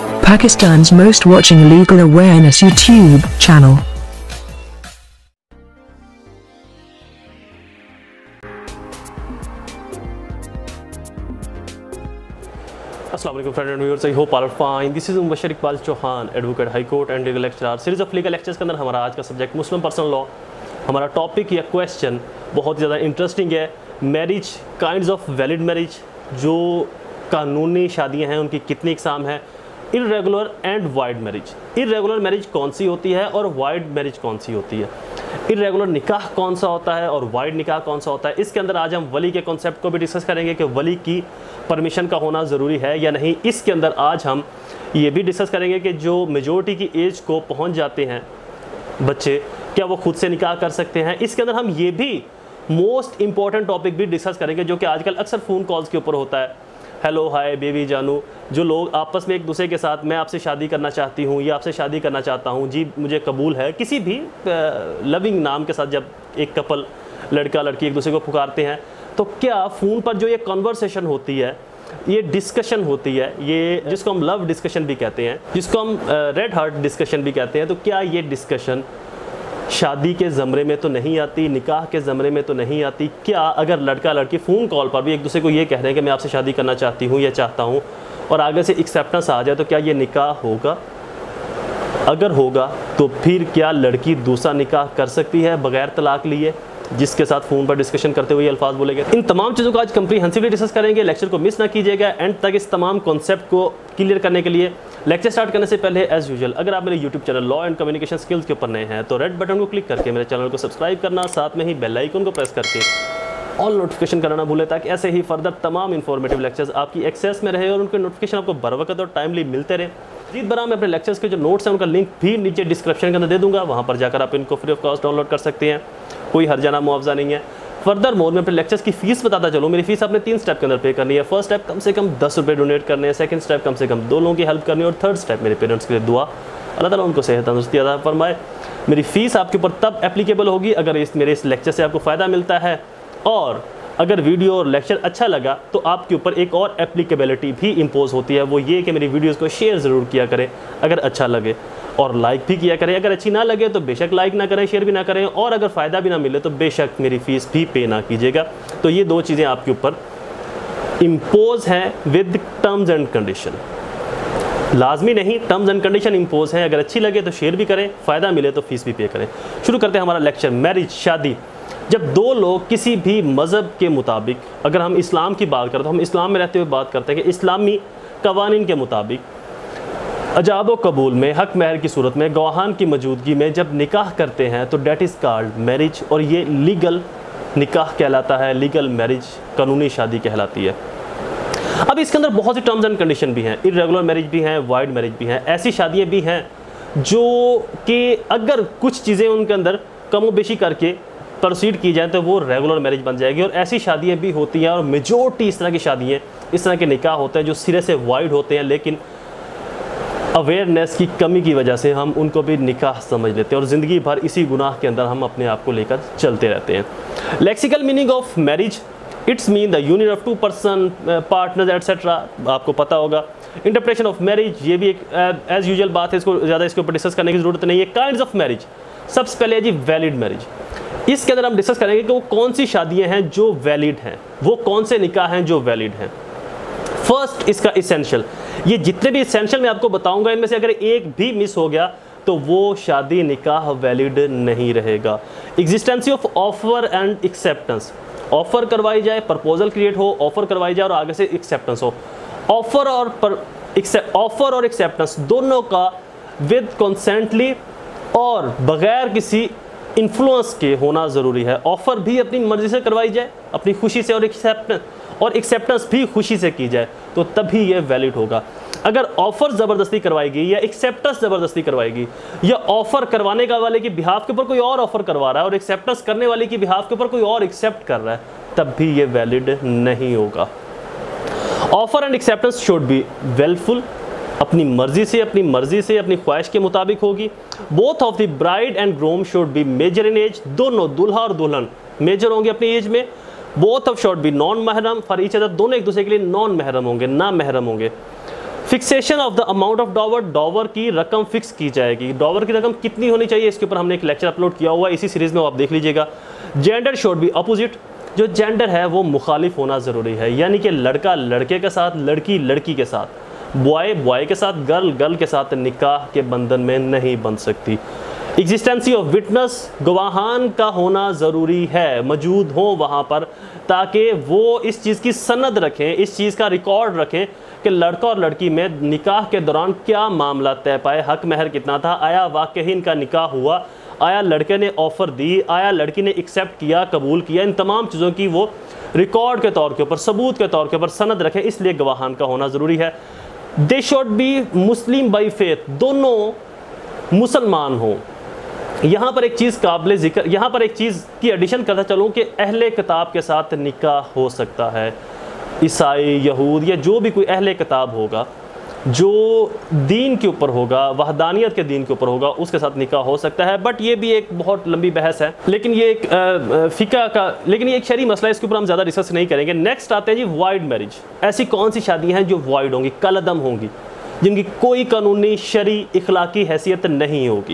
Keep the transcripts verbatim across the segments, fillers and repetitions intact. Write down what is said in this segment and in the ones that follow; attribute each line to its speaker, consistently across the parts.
Speaker 1: Pakistan's most watching legal awareness YouTube channel.
Speaker 2: Assalamualaikum friends and viewers, I hope all are fine. This is Mubashir Iqbal Chauhan, advocate high court and legal lecturer. Series of legal lectures के अंदर हमारा आज का subject Muslim personal law. हमारा topic या question बहुत ज़्यादा interesting है। Marriage, kinds of valid marriage, जो कानूनी शादियां हैं उनकी कितनी इकसाम है। Irregular and void marriage, irregular marriage कौन सी होती है और वाइड मैरिज कौन सी होती है। इर्रेगुलर निकाह कौन सा होता है और वाइड निकाह कौन सा होता है। इसके अंदर आज हम वली के कॉन्सेप्ट को भी डिस्कस करेंगे कि वली की परमिशन का होना ज़रूरी है या नहीं। इसके अंदर आज हम ये भी डिस्कस करेंगे कि जो मेजोरिटी की एज को पहुंच जाते हैं बच्चे, क्या वो खुद से निकाह कर सकते हैं। इसके अंदर हम ये भी मोस्ट इंपॉर्टेंट टॉपिक भी डिस्कस करेंगे जो कि आजकल अक्सर फ़ोन कॉल्स के ऊपर होता है। हेलो, हाय, बेबी, जानू, जो लोग आपस में एक दूसरे के साथ मैं आपसे शादी करना चाहती हूँ या आपसे शादी करना चाहता हूँ जी, मुझे कबूल है, किसी भी लविंग नाम के साथ जब एक कपल, लड़का लड़की एक दूसरे को पुकारते हैं, तो क्या फ़ोन पर जो ये कन्वर्सेशन होती है, ये डिस्कशन होती है, ये जिसको हम लव डिस्कशन भी कहते हैं, जिसको हम रेड हार्ट डिस्कशन भी कहते हैं, तो क्या ये डिस्कशन शादी के ज़मरे में तो नहीं आती, निकाह के ज़मरे में तो नहीं आती। क्या अगर लड़का लड़की फ़ोन कॉल पर भी एक दूसरे को ये कह रहे हैं कि मैं आपसे शादी करना चाहती हूँ या चाहता हूँ और आगे से एक्सेप्टेंस आ जाए, तो क्या ये निकाह होगा? अगर होगा तो फिर क्या लड़की दूसरा निकाह कर सकती है बग़ैर तलाक लिए, जिसके साथ फ़ोन पर डिस्कशन करते हुए अल्फाज बोले गए। इन तमाम चीज़ों को आज कंप्रीहेंसिवली डिस्कस करेंगे। लेक्चर को मिस ना कीजिएगा एंड तक। इस तमाम कॉन्सेप्ट को क्लियर करने के लिए लेक्चर स्टार्ट करने से पहले एज यूजुअल, अगर आप मेरे YouTube channel law and communication skills के ऊपर नए हैं तो रेड बटन को क्लिक करके मेरे चैनल को सब्सक्राइब करना, साथ में ही बेल आइकन को प्रेस करके ऑल नोटिफिकेशन करना ना भूलें, ताकि ऐसे ही फर्दर तमाम इंफॉर्मेटिव लेक्चर्स आपकी एक्सेस में रहे और उनके नोटिफिकेशन आपको बर वक्त और टाइमली मिलते रहे। जीत बरा मैं अपने लेक्चर्स के जो नोट्स हैं उनका लिंक भी नीचे डिस्क्रिप्शन के अंदर दे दूंगा, वहाँ पर जाकर आप इनको फ्री ऑफ कॉस्ट डाउनलोड कर सकते हैं। कोई हर्जाना मुआवजा नहीं है। फर्दर मोर में अपने लेक्चर्स की फीस बताता चलूँ। मेरी फीस आपने तीन स्टेप के अंदर पे करनी है। फर्स्ट स्टेप कम से कम दस रुपये डोनेट करने हैं, सेकंड स्टेप कम से कम दो लोगों की हेल्प करनी है और थर्ड स्टेप मेरे पेरेंट्स के लिए दुआ, अल्लाह ताला उनको सेहत तंदुरुस्ती अता फरमाए। मेरी फ़ीस आपके ऊपर तब एप्लीकेबल होगी अगर इस मेरे इस लेक्चर से आपको फ़ायदा मिलता है, और अगर वीडियो और लेक्चर अच्छा लगा तो आपके ऊपर एक और एप्लीकेबिलिटी भी इम्पोज होती है, वो ये कि मेरी वीडियोस को शेयर ज़रूर किया करें अगर अच्छा लगे, और लाइक भी किया करें। अगर अच्छी ना लगे तो बेशक लाइक ना करें, शेयर भी ना करें, और अगर फ़ायदा भी ना मिले तो बेशक मेरी फ़ीस भी पे ना कीजिएगा। तो ये दो चीज़ें आपके ऊपर इम्पोज हैं विद टर्म्स एंड कंडीशन। लाजमी नहीं, टर्म्स एंड कंडीशन इम्पोज हैं। अगर अच्छी लगे तो शेयर भी करें, फ़ायदा मिले तो फ़ीस भी पे करें। शुरू करते हैं हमारा लेक्चर। मैरिज, शादी। जब दो लोग किसी भी मज़हब के मुताबिक, अगर हम इस्लाम की बात करें तो हम इस्लाम में रहते हुए बात करते हैं कि इस्लामी कवानीन के मुताबिक अजाब व कबूल में हक महर की सूरत में गवाहान की मौजूदगी में जब निकाह करते हैं तो डेट इज़ कॉल्ड मैरिज, और ये लीगल निकाह कहलाता है, लीगल मैरिज, कानूनी शादी कहलाती है। अब इसके अंदर बहुत सी टर्म्स एंड कंडीशन भी हैं। इर्रेगुलर मैरिज भी हैं, वाइड मैरिज भी हैं। ऐसी शादियाँ भी हैं जो कि अगर कुछ चीज़ें उनके अंदर कमो बेशी करके प्रोसीड की जाए तो वो रेगुलर मैरिज बन जाएगी। और ऐसी शादियाँ भी होती हैं, और मेजोरिटी इस तरह की शादियाँ, इस तरह के निकाह होते हैं जो सिरे से वाइड होते हैं, लेकिन अवेयरनेस की कमी की वजह से हम उनको भी निकाह समझ लेते हैं और ज़िंदगी भर इसी गुनाह के अंदर हम अपने आप को लेकर चलते रहते हैं। Lexical meaning of marriage, it's mean the union of two person, partners etcetera, आपको पता होगा। इंटरप्रिटेशन ऑफ मैरिज, ये भी एक एज यूजुअल बात है, इसको ज़्यादा इसके ऊपर डिस्कस करने की ज़रूरत नहीं है। काइंड्स ऑफ मैरिज, सबसे पहले है जी वैलिड मैरिज। इसके अंदर हम डिस्कस करेंगे कि वो कौन सी शादियां हैं जो वैलिड हैं, वो कौन से निकाह हैं जो वैलिड हैं। फर्स्ट, इसका इसेंशियल, ये जितने भी इसेंशियल मैं आपको बताऊंगा इनमें से अगर एक भी मिस हो गया तो वो शादी निकाह वैलिड नहीं रहेगा। Existency of offer and acceptance, offer करवाई जाए, प्रपोजल क्रिएट हो, ऑफर करवाई जाए और आगे से एक्सेप्टेंस हो। ऑफर और पर ऑफर और एक्सेप्टेंस दोनों का विद कंसेंटली और बगैर किसी इन्फ्लुएंस के होना ज़रूरी है। ऑफ़र भी अपनी मर्ज़ी से करवाई जाए, अपनी खुशी से, और एक्सेप्टेंस और एक्सेप्टेंस भी खुशी से की जाए, तो तभी ये वैलिड होगा। अगर ऑफ़र ज़बरदस्ती करवाएगी या एक्सेप्टेंस ज़बरदस्ती करवाएगी, या ऑफ़र करवाने का वाले की बिहाफ के ऊपर कोई और ऑफ़र करवा रहा है और एक्सेप्टेंस करने वाले की बिहाफ के ऊपर कोई और एक्सेप्ट कर रहा है, तब भी ये वैलिड नहीं होगा। Offer and acceptance should be willful, अपनी मर्जी से अपनी मर्जी से अपनी ख्वाहिश के मुताबिक होगी। Both of the bride and groom should be major in age, दोनों दुल्हा और दुल्हन मेजर होंगे अपनी एज में। Both of should be non महरम फॉर ईच अदर, दोनों एक दूसरे के लिए नॉन महरम होंगे, ना महरम होंगे। Fixation of the amount of dower, dower की रकम फिक्स की जाएगी। डॉवर की रकम कितनी होनी चाहिए, इसके ऊपर हमने एक लेक्चर अपलोड किया हुआ है, इसी सीरीज में आप देख लीजिएगा। जेंडर शुड बी अपोजिट, जो जेंडर है वो मुखालिफ होना ज़रूरी है, यानी कि लड़का लड़के के साथ, लड़की लड़की के साथ, बॉय बॉय के साथ, गर्ल गर्ल के साथ निकाह के बंधन में नहीं बन सकती। एग्जिस्टेंसी ऑफ विटनेस, गवाहान का होना ज़रूरी है, मौजूद हो वहाँ पर, ताकि वो इस चीज़ की सनद रखें, इस चीज़ का रिकॉर्ड रखें कि लड़का और लड़की में निकाह के दौरान क्या मामला तय पाए, हक महर कितना था, आया वाकई इनका निकाह हुआ, आया लड़के ने ऑफ़र दी, आया लड़की ने एक्सेप्ट किया, कबूल किया, इन तमाम चीज़ों की वो रिकॉर्ड के तौर के ऊपर, सबूत के तौर के ऊपर सनद रखें, इसलिए गवाहान का होना ज़रूरी है। They should be Muslim by faith, दोनों मुसलमान हों। यहाँ पर एक चीज़ काबिल ज़िक्र, यहाँ पर एक चीज़ की एडिशन करता चलूँ कि अहले किताब के साथ निकाह हो सकता है, ईसाई, यहूद या जो भी कोई अहले किताब होगा, जो दीन के ऊपर होगा, वहदानियत के दीन के ऊपर होगा, उसके साथ निकाह हो सकता है। बट ये भी एक बहुत लंबी बहस है, लेकिन ये एक फ़िक़ा का, लेकिन ये एक शरई मसला है, इसके ऊपर हम ज़्यादा रिसर्च नहीं करेंगे। नेक्स्ट आते हैं जी वाइड मैरिज। ऐसी कौन सी शादियाँ हैं जो वाइड होंगी, कलअदम होंगी, जिनकी कोई कानूनी, शरई, इखलाकी हैसियत नहीं होगी।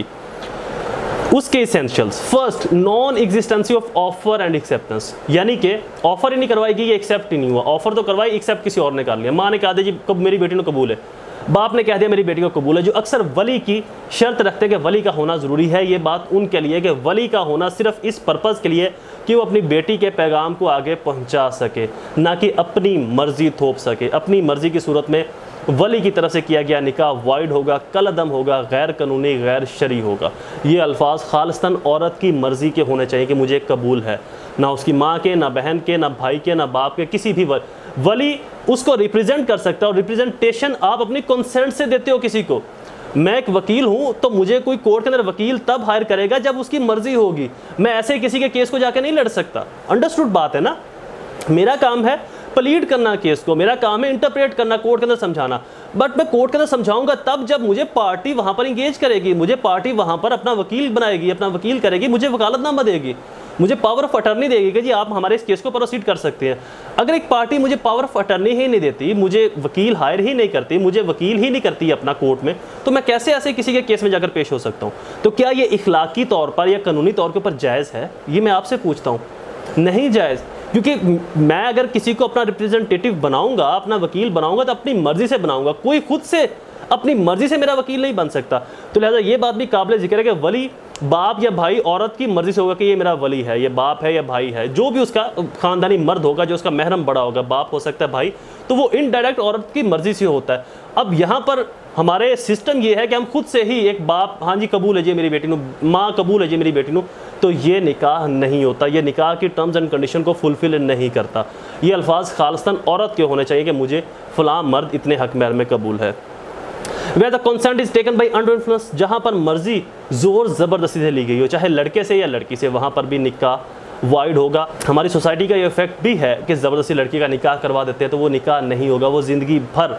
Speaker 2: उसके essentials, first non existency of offer and acceptance, यानी कि ऑफर ही नहीं करवाएगी, ये एक्सेप्ट ही नहीं हुआ, ऑफर तो करवाई, एक्सेप्ट किसी और ने कर लिया। माँ ने कहा जी कब मेरी बेटी को कबूल है, बाप ने कह दिया मेरी बेटी को कबूल है, जो अक्सर वली की शर्त रखते हैं कि वली का होना ज़रूरी है। ये बात उनके लिए कि वली का होना सिर्फ इस पर्पज़ के लिए कि वो अपनी बेटी के पैगाम को आगे पहुँचा सके, ना कि अपनी मर्ज़ी थोप सके। अपनी मर्ज़ी की सूरत में वली की तरफ से किया गया निकाह वाइड होगा, कलअदम होगा, गैर कानूनी, गैर शरई होगा। ये अल्फाज खालिस्तन औरत की मर्ज़ी के होने चाहिए कि मुझे कबूल है, ना उसकी माँ के, ना बहन के, ना भाई के, ना बाप के, किसी भी वली, वली उसको रिप्रेजेंट कर सकता है। और रिप्रेजेंटेशन आप अपनी कंसेंट से देते हो किसी को। मैं एक वकील हूँ तो मुझे कोई कोर्ट के अंदर वकील तब हायर करेगा जब उसकी मर्ज़ी होगी, मैं ऐसे किसी के केस को जाकर नहीं लड़ सकता। अंडरस्टूड बात है ना। मेरा काम है प्लीड करना केस को, मेरा काम है इंटरप्रेट करना, कोर्ट के अंदर समझाना। बट मैं कोर्ट के अंदर समझाऊंगा तब जब मुझे पार्टी वहां पर इंगेज करेगी, मुझे पार्टी वहां पर अपना वकील बनाएगी, अपना वकील करेगी, मुझे वकालतनामा देगी, मुझे पावर ऑफ अटर्नी देगी कि जी आप हमारे इस केस को प्रोसीड कर सकते हैं। अगर एक पार्टी मुझे पावर ऑफ अटर्नी ही नहीं देती, मुझे वकील हायर ही नहीं करती, मुझे वकील ही नहीं करती अपना कोर्ट में, तो मैं कैसे ऐसे किसी के केस में जाकर पेश हो सकता हूँ? तो क्या ये इखलाकी तौर पर या कानूनी तौर के ऊपर जायज़ है? ये मैं आपसे पूछता हूँ। नहीं जायज़, क्योंकि मैं अगर किसी को अपना रिप्रेजेंटेटिव बनाऊंगा, अपना वकील बनाऊंगा, तो अपनी मर्जी से बनाऊंगा, कोई खुद से अपनी मर्जी से मेरा वकील नहीं बन सकता। तो लिहाजा ये बात भी काबिल जिक्र है कि वली बाप या भाई औरत की मर्जी से होगा कि ये मेरा वली है, ये बाप है या भाई है, जो भी उसका ख़ानदानी मर्द होगा, जो उसका महरम बड़ा होगा, बाप हो सकता है, भाई, तो वो इनडायरेक्ट औरत की मर्जी से होता है। अब यहाँ पर हमारे सिस्टम ये है कि हम खुद से ही एक बाप, हाँ जी कबूल है जी मेरी बेटी नू, माँ कबूल है जी मेरी बेटी नू, तो ये निकाह नहीं होता, ये निकाह की टर्म्स एंड कंडीशन को फुलफिल नहीं करता। ये अल्फाज खालिस्तन औरत के होने चाहिए कि मुझे फ़लाँ मर्द इतने हक महर में कबूल है। Where the consent is taken by under influence, जहाँ पर मर्जी ज़ोर ज़बरदस्ती से ली गई हो, चाहे लड़के से या लड़की से, वहाँ पर भी निकाह वाइड होगा। हमारी सोसाइटी का ये इफेक्ट भी है कि ज़बरदस्ती लड़की का निकाह करवा देते हैं, तो वो निकाह नहीं होगा, वो ज़िंदगी भर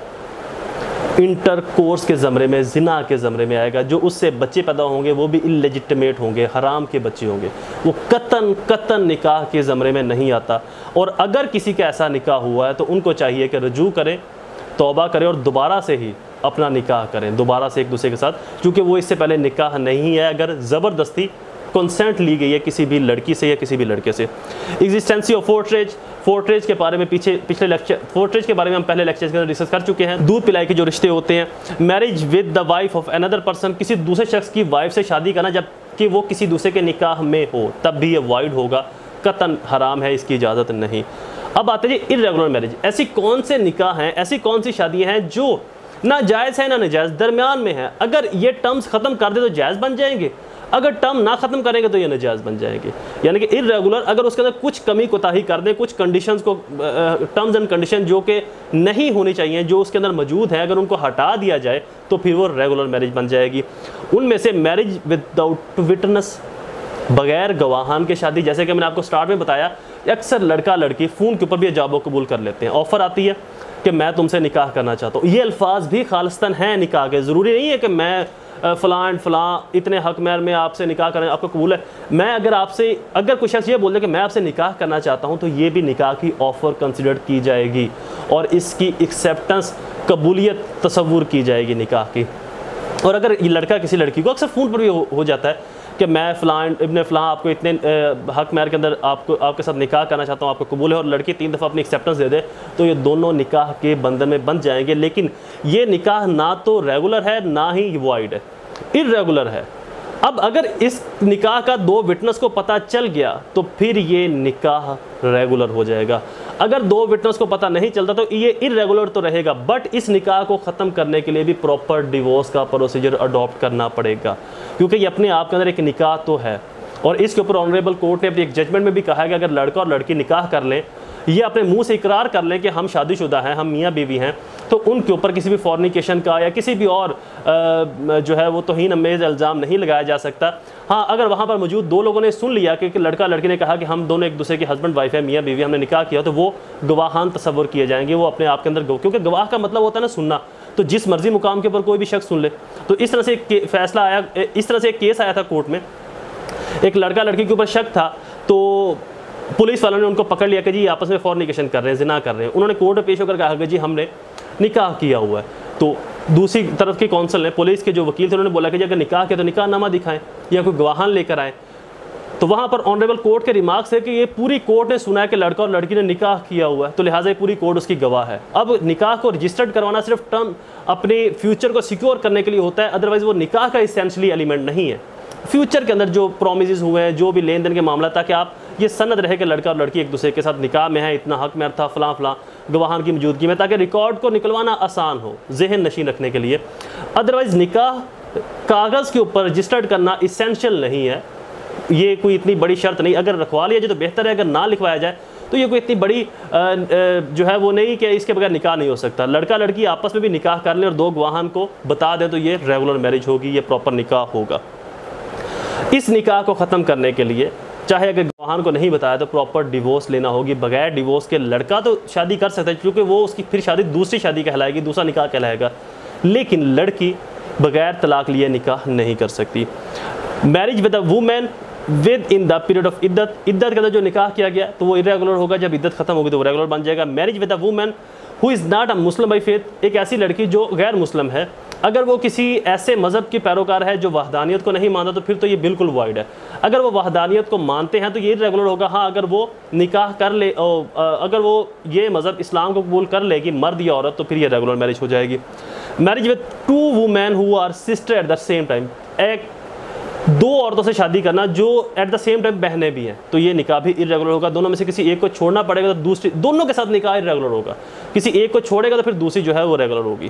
Speaker 2: इंटर कोर्स के ज़मरे में, जिना के ज़मरे में आएगा। जो उससे बच्चे पैदा होंगे वो भी इलेजिटिमेट होंगे, हराम के बच्चे होंगे, वो कतन कतन निकाह के ज़मरे में नहीं आता। और अगर किसी का ऐसा निकाह हुआ है तो उनको चाहिए कि रजू करें, तौबा करें और दोबारा से ही अपना निकाह करें, दोबारा से एक दूसरे के साथ, क्योंकि वो इससे पहले निकाह नहीं है, अगर ज़बरदस्ती कंसेंट ली गई है किसी भी लड़की से या किसी भी लड़के से। एग्जिस्टेंसी ऑफ फोर्ट्रेज, फोर्ट्रेज के बारे में पीछे पिछले लेक्चर फोर्ट्रेज के बारे में हम पहले लेक्चर्स के अंदर डिस्कस कर चुके हैं। दूध पिलाई के जो रिश्ते होते हैं, marriage with the wife of another person, किसी दूसरे शख्स की वाइफ से शादी करना जबकि वो किसी दूसरे के निकाह में हो, तब भी ये वाइड होगा, कतन हराम है, इसकी इजाज़त नहीं। अब आते हैं इर्रेगुलर मैरिज। ऐसी कौन से निकाह हैं, ऐसी कौन सी शादियाँ हैं जो ना जायज़ है ना नाजायज़, दरमियान में है। अगर ये टर्म्स ख़त्म कर दे तो जायज़ बन जाएंगे, अगर टर्म ना ख़त्म करेंगे तो ये नाजायज़ बन जाएंगे। यानी कि इर्रेगुलर, अगर उसके अंदर कुछ कमी कोताही कर दें, कुछ कंडीशंस को, टर्म्स एंड कंडीशन जो कि नहीं होनी चाहिए, जो उसके अंदर मौजूद है, अगर उनको हटा दिया जाए तो फिर वो रेगुलर मैरिज बन जाएगी। उनमें से मैरिज विदाउट विटनेस, बग़ैर गवाहान के शादी, जैसे कि मैंने आपको स्टार्ट में बताया, अक्सर लड़का लड़की फ़ोन के ऊपर भी जाबो कबूल कर लेते हैं। ऑफ़र आती है कि मैं तुमसे निकाह करना चाहता हूँ, ये अल्फाज भी खालिस्तन हैं निकाह के। ज़रूरी नहीं है कि मैं फ़लाँ एंड फ़लाँ इतने हक महर में आपसे निकाह करें, आपको कबूल है। मैं अगर आपसे अगर कुछ शख्स ये बोल दे कि मैं आपसे निकाह करना चाहता हूँ, तो ये भी निकाह की ऑफ़र कंसिडर की जाएगी और इसकी एक्सेप्टेंस, कबूलियत तसव्वुर की जाएगी निकाह की। और अगर ये लड़का किसी लड़की को, अक्सर फ़ोन पर भी हो, हो जाता है कि मैं फ़लाँ इब्ने फ़लाँ आपको इतने हक महर के अंदर आपको आपके साथ निकाह करना चाहता हूँ, आपको कबूल है, और लड़की तीन दफ़ा अपनी एक्सेप्टेंस दे दे, तो ये दोनों निकाह के बंधन में बंध जाएंगे। लेकिन ये निकाह ना तो रेगुलर है ना ही वॉइड है, इर्रेगुलर है। अब अगर इस निकाह का दो विटनेस को पता चल गया तो फिर ये निकाह रेगुलर हो जाएगा। अगर दो विटनेस को पता नहीं चलता तो ये इर्रेगुलर तो रहेगा, बट इस निकाह को ख़त्म करने के लिए भी प्रॉपर डिवोर्स का प्रोसीजर अडॉप्ट करना पड़ेगा, क्योंकि ये अपने आप के अंदर एक निकाह तो है। और इसके ऊपर ऑनरेबल कोर्ट ने अपनी एक जजमेंट में भी कहा है कि अगर लड़का और लड़की निकाह कर लें, ये अपने मुंह से इकरार कर लें कि हम शादीशुदा हैं, हम मियाँ बीवी हैं, तो उनके ऊपर किसी भी फॉर्निकेशन का या किसी भी और आ, जो है वो तौहीन अमेज़ इल्ज़ाम नहीं लगाया जा सकता। हाँ, अगर वहाँ पर मौजूद दो लोगों ने सुन लिया कि लड़का लड़की ने कहा कि हम दोनों एक दूसरे के हस्बैंड वाइफ है, मियाँ बीवी, हमने निकाह किया, तो वो गवाहान तसव्वुर किए जाएंगे। वो अपने आप के अंदर, क्योंकि गवाह का मतलब होता है ना सुनना, तो जिस मर्जी मुकाम के ऊपर कोई भी शख्स सुन ले। तो इस तरह से एक फैसला आया, इस तरह से एक केस आया था कोर्ट में। एक लड़का लड़की के ऊपर शक था, तो पुलिस वालों ने उनको पकड़ लिया कि जी आपस में फॉर्निकेशन कर रहे हैं, जिना कर रहे हैं। उन्होंने कोर्ट में पेश होकर कहा कि जी हमने निकाह किया हुआ है। तो दूसरी तरफ के कौंसल ने, पुलिस के जो वकील थे, उन्होंने बोला कि जी अगर निकाह किया तो निकाह नामा दिखाएं या कोई गवाहान लेकर आएँ। तो वहाँ पर ऑनरेबल कोर्ट के रिमार्क्स है कि ये पूरी कोर्ट ने सुना है कि लड़का और लड़की ने निकाह किया हुआ है, तो लिहाजा ये पूरी कोर्ट उसकी गवाह है। अब निकाह को रजिस्टर्ड करवाना सिर्फ टर्म अपने फ्यूचर को सिक्योर करने के लिए होता है, अदरवाइज़ वो निकाह का इसेंशियली एलिमेंट नहीं है। फ्यूचर के अंदर जो प्रोमिस हुए हैं, जो भी लेन देन के मामला, ताकि आप ये सनद रहे कि लड़का और लड़की एक दूसरे के साथ निकाह में है, इतना हक महर था, फ़लाँ फ़लाँ गवाहान की मौजूदगी में, ताकि रिकॉर्ड को निकलवाना आसान हो, जहन नशीन रखने के लिए। अदरवाइज़ निकाह कागज़ के ऊपर रजिस्टर्ड करना इसेंशियल नहीं है, ये कोई इतनी बड़ी शर्त नहीं। अगर रखवा लिया जाए तो बेहतर है, अगर ना लिखवाया जाए तो ये कोई इतनी बड़ी आ, आ, जो है वो नहीं कि इसके बगैर निकाह नहीं हो सकता। लड़का लड़की आपस में भी निकाह कर लें और दो गवाहान को बता दें तो ये रेगुलर मैरिज होगी, ये प्रॉपर निकाह होगा। इस निकाह को ख़त्म करने के लिए चाहे अगर गवाहान को नहीं बताया तो प्रॉपर डिवोर्स लेना होगी। बगैर डिवोर्स के लड़का तो शादी कर सकता है, क्योंकि वो उसकी फिर शादी दूसरी शादी कहलाएगी, दूसरा निकाह कहलाएगा, लेकिन लड़की बगैर तलाक लिए निकाह नहीं कर सकती। Marriage with a women within the period of इद्दत, इद्दत के अंदर जो निकाह किया गया तो वो इरेगुलर होगा, जब इद्दत खत्म होगी तो वो रेगुलर बन जाएगा। Marriage with a women who is not a Muslim by faith, एक ऐसी लड़की जो गैर मुस्लिम है, अगर वो किसी ऐसे मज़हब की पैरोकार है जो वहदानियत को नहीं मानता तो फिर तो ये बिल्कुल वाइड है। अगर वो वहदानियत को मानते हैं तो ये रेगुलर होगा। हाँ, अगर वो निकाह कर ले, अगर वो ये मज़हब इस्लाम को कबूल कर लेगी, मर्द या औरत, तो फिर ये रेगुलर मैरिज हो जाएगी। Marriage with two women who are sister at the same time, एक दो औरतों से शादी करना जो एट द सेम टाइम बहनें भी हैं, तो ये निकाह भी इरेगुलर होगा। दोनों में से किसी एक को छोड़ना पड़ेगा तो दूसरी, दोनों के साथ निकाह इरेगुलर होगा। किसी एक को छोड़ेगा तो फिर दूसरी जो है वो रेगुलर होगी।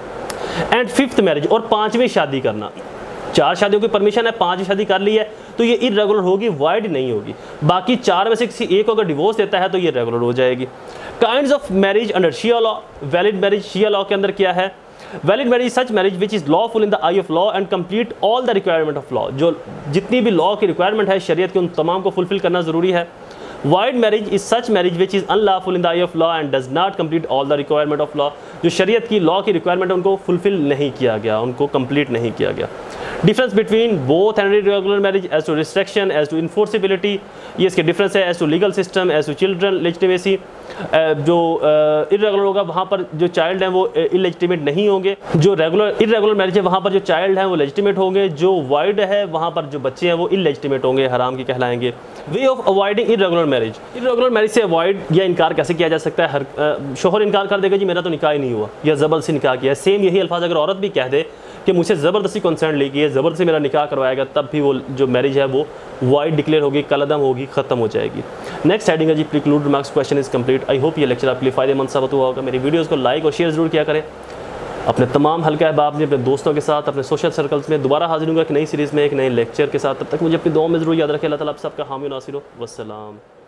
Speaker 2: एंड फिफ्थ मैरिज, और पांचवी शादी करना, चार शादियों की परमिशन है, पांचवी शादी कर ली है तो ये इरेगुलर होगी, वाइड नहीं होगी। बाकी चार में से किसी एक को अगर डिवोर्स देता है तो ये रेगुलर हो जाएगी। Kinds of marriage under Shia law, valid marriage Shia law के अंदर क्या है? Valid marriage such marriage which is lawful in the eye of law and complete all the requirement of law, जो जितनी भी लॉ की रिक्वायरमेंट है शरीयत के, उन तमाम को फुलफिल करना ज़रूरी है। Void marriage is such marriage which is unlawful in the eye of law and does not complete all the requirement of law, जो शरीयत की लॉ की रिक्वायरमेंट है उनको फुलफिल नहीं किया गया, उनको कंप्लीट नहीं किया गया। Difference between both and irregular marriage as to restriction, as to enforceability, ये इसके डिफरेंस है। As to legal system, as to children legitimacy, जो इरेगुलर होगा वहाँ पर जो चाइल्ड हैं वो इलेजिटिमेट नहीं होंगे, जो रेगुलर इरेगुलर मैरिज है वहाँ पर जो चाइल्ड हैं वो लेजिटिमेट होंगे, जो वाइड है वहाँ पर जो बच्चे हैं वो इलेजिटिमेट होंगे, हराम की कहलाएंगे। Way of avoiding irregular marriage, irregular marriage से अवॉइड या इनकार कैसे किया जा सकता है? हर शोहर इनकार कर देगा जी मेरा तो निकाह ही नहीं हुआ, या ज़बरदस्ती निकाह किया। सेम यही अल्फाज अगर औरत भी कह दे कि मुझसे ज़बरदस्ती कंसर्न लेगी है, ज़बरदस्ती मेरा निकाह करवाएगा, तब भी वो जो मैरिज है वो वाइड डिक्लेयर होगी, कलअदम होगी, ख़त्म हो जाएगी। नेक्स्ट हेडिंग है जी preclude remarks, question is complete. I hope ये लेक्चर आपके लिए फ़ायदेमंद साबित हुआ होगा। मेरी वीडियोज़ को लाइक और शेयर ज़रूर किया करें अपने तमाम हल्का अहबाब में, अपने दोस्तों के साथ, अपने सोशल सर्कल्स में। दोबारा हाजिर होगा एक नई सीरीज़ में एक नए लेक्चर के साथ, तब तक मुझे अपनी दुआ में ज़रूर याद रखें। अल्लाह ताला आप सबका हामी नासिर हो। वस्सलाम।